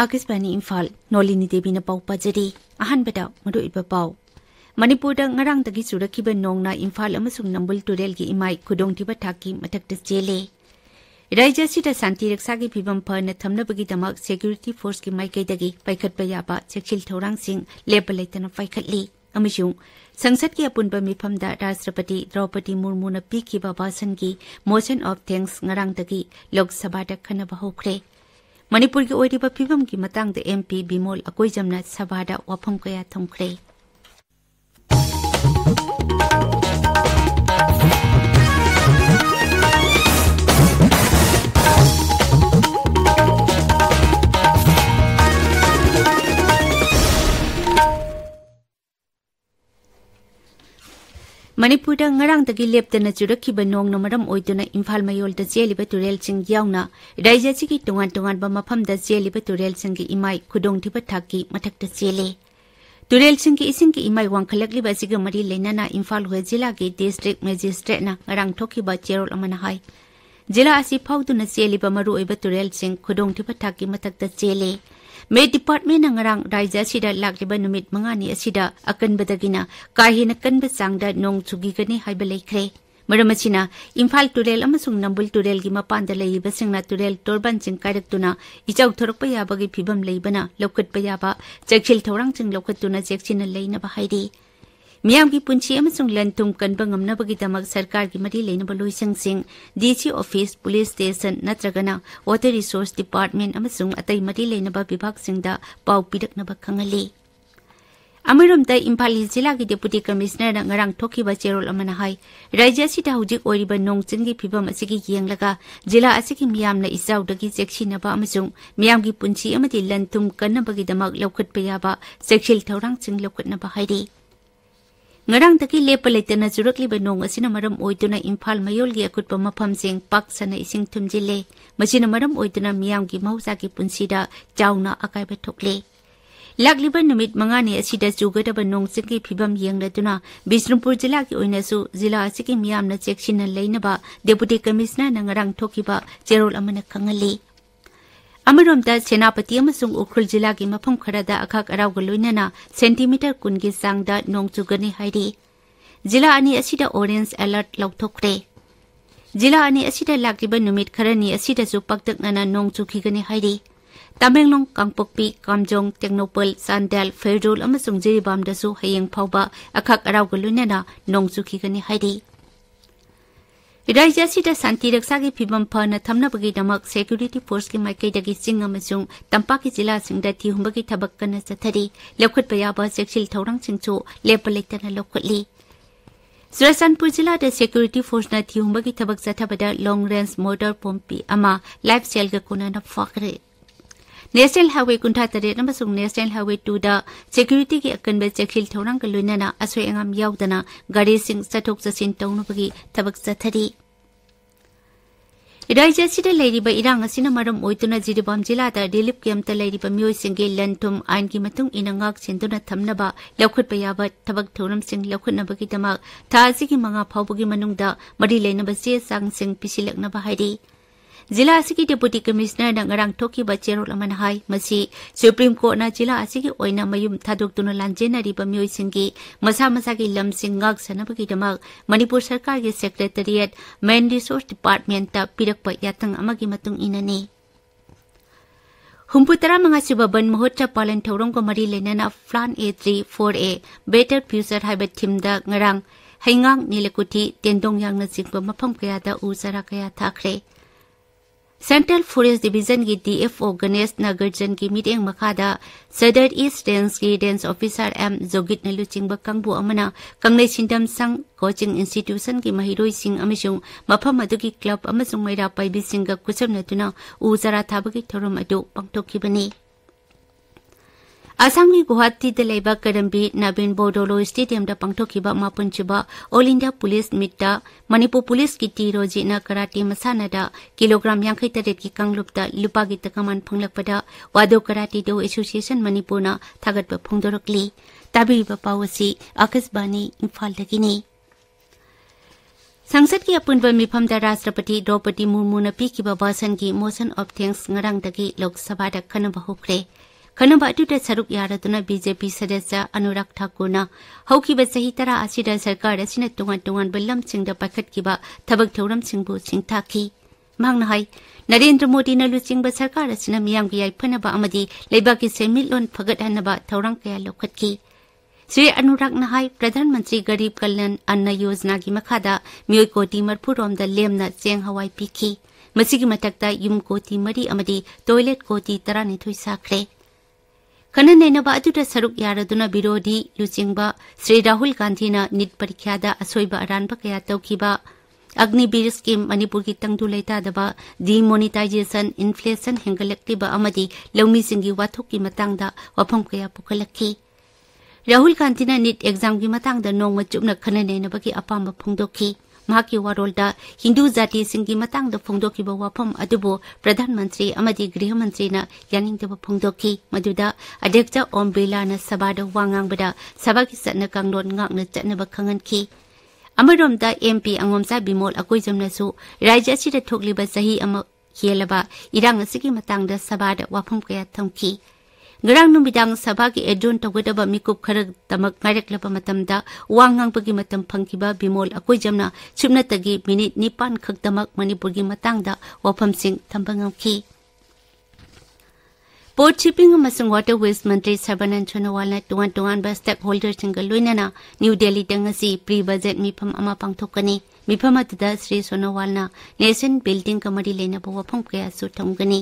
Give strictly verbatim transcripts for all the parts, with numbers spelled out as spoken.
आकाशवाणी इम्फाल नोलिनी देवी न पाउ पाजरी अहनबदा मरुइबा पाउ मणिपुरदा ngarangdagi surakiba nongna Imphal amasung Nambul Turelgi imai khudongtiba thaki mathakta chele Raija sida santi raksagi phibam phana thamnabagi damak security force ki maikaidagi paikhatpa yaba chekchil thorang sing lebalaitana paikhatli amasung Sangsad ki apunba mifamda Rashtrapati Draupadi Murmu na pikhiba bhasan ki motion of thanks ngarangdagi Lok Sabha da khanaba hokre Manipur ki oiriba phibam ki matangda M P Bimol Akoijamna Sabha da wafam kaya thomkhre Manipurda ngarangdagi leptana churakhiba nongna maram oiduna Imphal mayolda jeliba turel sing yauna raija chigi tongan tongan ba mafamda jeliba turel sing gi imai khudongthiba thaki mathakta chele turel sing gi ising gi imai wangkhalakliba siga mari leinana Imphal hwe jila gi district magistrate na ngarang thokhiba cherol amana hai jila asi phauduna jeliba maru oiba turel sing khudongthiba thaki mathakta chele Me department ngarang raija sida lakliba numit mangani asida akanbadagina kahina kanba sangda nong chugi gani haiba leikre maramachina Imphal turel amasung Nambul turel gi mapanda leiba singna turel torban sing kaidaktuna ichau thorokpa yabagi phibam leibana lokatpa yaba chekchil thorang sing lokattuna chekchina leina ba haidi Miyam ki punchi amasung lantum kanba ngamnabagi damak sarkar gi mari leinaba loisang sing D C office police station natragana water resource department amasung atai mari leinaba bibhag singda pau pidaknaba khangali Amiramda Imphal jila gi deputy commissioner na ngarang thokiba cherol amana hai raija sida hujik oiriba nongching gi phibam asigi yenglaga jila asigi miyamna isaudagi chekchinaba amasung miyam gi punchi amati lantum kannabagi damak lokhatpa yaba chekchil thorang sing lokhatnaba hairi Ngarang taki lepa leitana churakliba nong asina maram oiduna Imphal mayolgi akutpa mafam sing pak sana ising thumjile masina maram oiduna miyamgi mahausa ki punsida chauna akaiba thokle Lakliba numit mangani asida chugadaba nong singki phibam yengladuna Bisnumpur jila ki oinasu jila asiki miyamna chekchina leinaba deputy commissioner na ngarang thokiba cherol amana khangali Amaromda Senapati amasung Ukhul jila gi mafam kharada akhak arauga loinana centimeter kungi sangda nong chugani hairi jila ani asida orange alert lauthokre jila ani asida lakliba numit kharani asida su paktaknana nong chukhigani hairi Tamenglong Kangpokpi Kamjong Technopol Sandal Federal amasung Jiribam dasu hayeng phauba akhak arauga loinana nong chukhigani hairi Raija sida santi raksagi phibam phana thamnabagi damak security force ki maikaidagi sing amasung tampaki jila singda thi humbagi thabak kana chathari lokhatpa yaba chekchil thorang singchu lepalaitana lokhatli Surasanpur jila da security force na thi humbagi thabak chathabada long range motor pompi ama life cell ga kunana fakre National Highway kuntha tare amasung National Highway two da security ki akanba chekchil thorang ka loinana asoi angam yaudana gari sing chathok chasin tawnabagi thabak chathari Raija sida leiriba irang asina maram oituna Jiribam jila da relief camp ta leiriba myoi singge lantum ain ki matung inangak sinduna thamnaba lokhatpa yaba thabak thoram sing lokhatnabagi damak tha asigi manga phawbagi manungda mari leinaba che sang sing pisilaknaba hairi Jila asigi deputy commissioner na ngarang thokiba cherol amana hai masi Supreme Court na jila asigi oina mayum thadoktuna lanjena riba myoi singgi masa masa gi lam sing ngak sanabagi damak Manipur sarkar gi secretariat main resource department ta pirakpa yatang amagi matung inani Humputara mga subaban mahotra palan thorong ko mari lenana Plan A three four A Better Future haiba thimda ngarang haingang nilakuthi tendong yang na singpa mafam kaya da usara kaya thakre Central Forest Division ki D F O Ganesh Nagarjan ki meeting makada Southern East Range ki Range Officer M Jogit Naluchingba kangbu amana kanglei sindam sang coaching institution ki mahiroi sing amasung mafam adugi club amasung maira paibi singa kuchamnatuna uzara thabagi thorom adu pangthokhibani Asam ki Guwahati da leiba Karambi Nabin Bodolo Stadium da pangthokiba mapunchuba All India Police Meet da Manipur Police ki tiroji na karate masana da kilogram yang taret ki kanglup da lupa gi takaman phanglakpada Wado Karate Do Association Manipur na thagatba phongdorokli tabi ba pawasi Akasbani Imphal dagini संसद की अपुनब मिफमदा राष्ट्रपति द्रौपदी मुर्मुना पीखिबा भाषण की motion of thanks ngarangsdagi लोक सभा दा खनबा होख्रे खनबा अदुदा सरुक यारदुना BJP सदस्य अनुराग ठाकुरना हौखिबा सही तरा असिदा सरकार असिना तोंगान तोंगान बलम सिंगदा पाखतकिबा थबक थौरम सिंगबु सिंगथाखी मांगना हाई नरेंद्र मोदी न लुचिंगबा सरकार असिना मियामगी याइफनबा अमदी लेबाकी सेमिलोन फगतहनबा थौरंग कया लोखतकी श्री अनुराग नहाई प्रधानमंत्री गरीब कल्याण अन्न योजना की मखादा मियोय कोटी मरफुरोम द लेमना चेंग हवाई पीखी मसिगी मतकता युम कोटी मरी अमदी टॉयलेट कोटी तरानिथुई साखरे खनन नैनबा अदुदा सरुक यारदुना विरोधी लुचिंगबा श्री राहुल गांधी न नीट परीक्षादा असोइबा अरानबा कया तौखिबा अग्निवीर स्कीम मणिपुर की तंगदु लेतादबा डिमोनेटाइजेशन इन्फ्लेशन हेंगलक्तिबा अमदी लौमी सिंगी वाथोक की मतंगदा वफम कया पुखलखी राहुल गांधी ने नीट एग्जाम की मतंग नोंग चुपना खननेनबगी अपाम फोंदोखी महाकी वारोलदा हिंदू जाति सिंगी मतंग फोंदोखिबा वाफम अदुबो प्रधानमंत्री अमदी गृह मंत्री न यानिंगदबा फोंदोखी मदुदा अध्यक्ष ओम बिरला न सभादा वांगांगबदा सभा की सत्न कांगलोन ngakna चटनबा खंगनखी अमरोमदा एमपी अंगोमसा बिमोल अकोइजमनसु राज्य असिदा थोकलिबा सही अमा हेलबा इरांग असिगी मतंगदा सभादा वाफम कया थमखी Ngarang numidang sabha ki edron tawgadaba mikup kharag tamak ngaireklaba matamda wangangbagi matam phangkiba bimol akoi jamna chupnatagi minute nipan khaktamak manipurgi matangda wafamsing thambangamki Port Shipping amasung Waterways Mantri Sarbanan Chonawalna tuwan tuwan ba stakeholders singa loinana New Delhi dangasi pre-budget mifam ama pangthokani mifam atada Sri Sonawalna Nation Building Committee lena ba wafam kaya su thamgani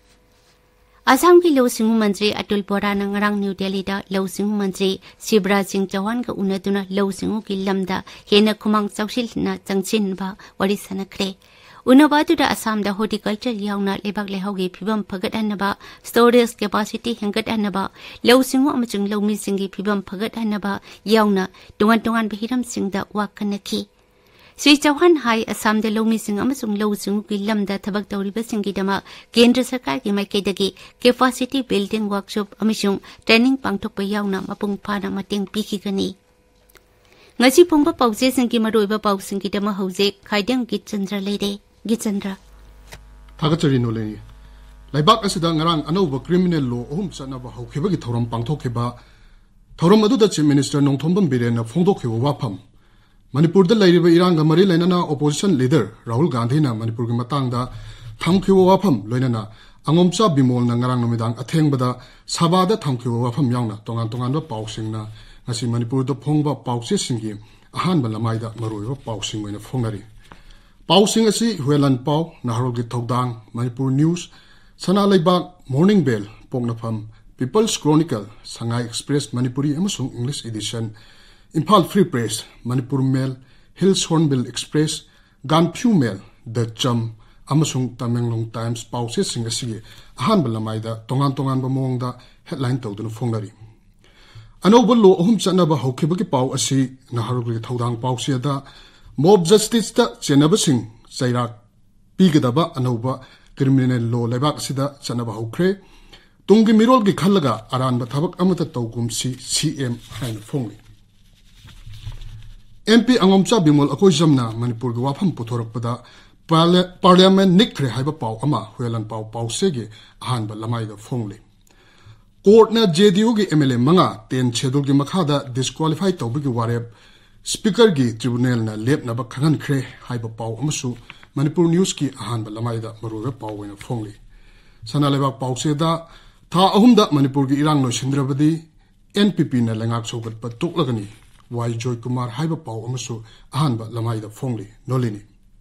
Assam की लौ सिंह मंत्री अतुल बोरा नंगरांग न्यू दिल्ली दा लौ सिंह मंत्री शिवराज सिंह चौहान का उन्नतुना लौ सिंह की लमदा हेन खुमांग चौसिलना चंगसिनबा वरी सनखरे उनबादुदा असम दा हॉर्टिकल्चर यावना लेबाक लेहौगी फिबम फगतहनबा स्टोरेज कैपेसिटी हेंगतहनबा लौ सिंह अमचुंग लौमी सिंगी फिबम फगतहनबा यावना तुंगान तुंगान बहिरम सिंगदा वाकनखी श्री चौहान हाई असम दे लौमी सिंह अमसुंग लौ सिंह की लमदा थबक तौरिबा सिंगीदमा केंद्र सरकार की माइकेदगी कैपेसिटी बिल्डिंग वर्कशॉप अमसुंग ट्रेनिंग पांगथोकपा यावना मपुंग फाना मतेंग पीखिगनी ngasi phongba pause singki maroiba pau singki dama hauze khaidang Geetchandra leire Geetchandra thagachari nolini laibak asida ngarang anouba criminal law ohum chanaba haukhibagi thoram pangthokhiba thoram aduda chief minister nongthombam birena phongdokhiba wafam Manipur da lairiba iranga mari lainana opposition leader Rahul Gandhi na Manipur gi matangda thamkhiwa wafam loinana angomcha bimol na ngarang numidang athengbada sabada thamkhiwa wafam yauna tongan tongan ba pausingna ngasi Manipur da phongba pause singi ahan ba lamaida maroiba pausing moina phongari pausing asi huelan pau naharol gi thodang Manipur news sana laibak morning bell pongnafam People's Chronicle Sangai Express Manipuri amasung English edition Imphal Free Press, Manipur Mail, Hills Hornbill Express, Ganphu Mail, The Chum, Amasung Tamenglong Times, Pause Singasigi, Ahan Balamaida, Tongan Tongan Bamongda, headline Todun Fongari. Anoba law Ohum Chanaba Hokibaki Pau Asi, Naharugi Todang Pausiada, Mob Justice da Chenabasing, Zairak, Pigadaba, Anoba, Criminal Law Lebak Sida, Chanaba Hokre, Tungi Mirol Gikalaga, Aran Batabak Amata Togum C, C M, and Fongi. M P angomcha bimol akoi jamna Manipur gi wafam puthorappada parliament nikre haiba pau ama huelan pau pause gi ahan ba lamai da phongli court na J D U gi M L A manga ten schedule gi makhada disqualify tawbi gi warep speaker gi tribunal na lep na ba khangan khre haiba pau amasu Manipur news ki ahan ba lamai da maruga pau wena phongli sana leba pause da tha ahum da Manipur gi irang no sindrabadi N P P na lengak sobat pa tuklagani Wai Joy Kumar haiba pau amasu ahanba lamaida phongli nolini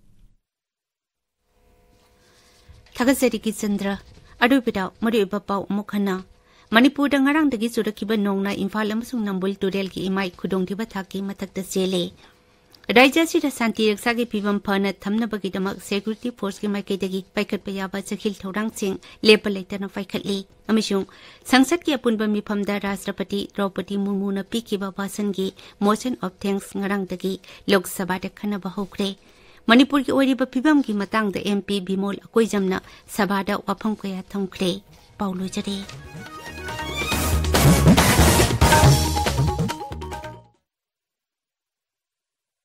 Thagachari Geetchandra adu bida mariba pau mukhana Manipur da ngarang dagi surakhiba nongna Imphal amasung Nambul Turel ki imai khudong diba thaki matakta chele Rajya sida santi raksa gi pibam phana thamnabagi damak security force ki maikadagi paikhatpa yaba chakhil thorang sing lepa leitana paikhatli अमिशुंग संसद की अपुनबा मिफमदा राष्ट्रपति द्रौपदी मुर्मू न पीखिबा भाषण की motion of thanks ngarangsdagi लोक सभा दा खनबा होख्रे मणिपुर की ओरिबा फिबम की मतंग दा एमपी बिमोल अकोइजमना सभा दा वाफम कया थमख्रे पाउलो जरे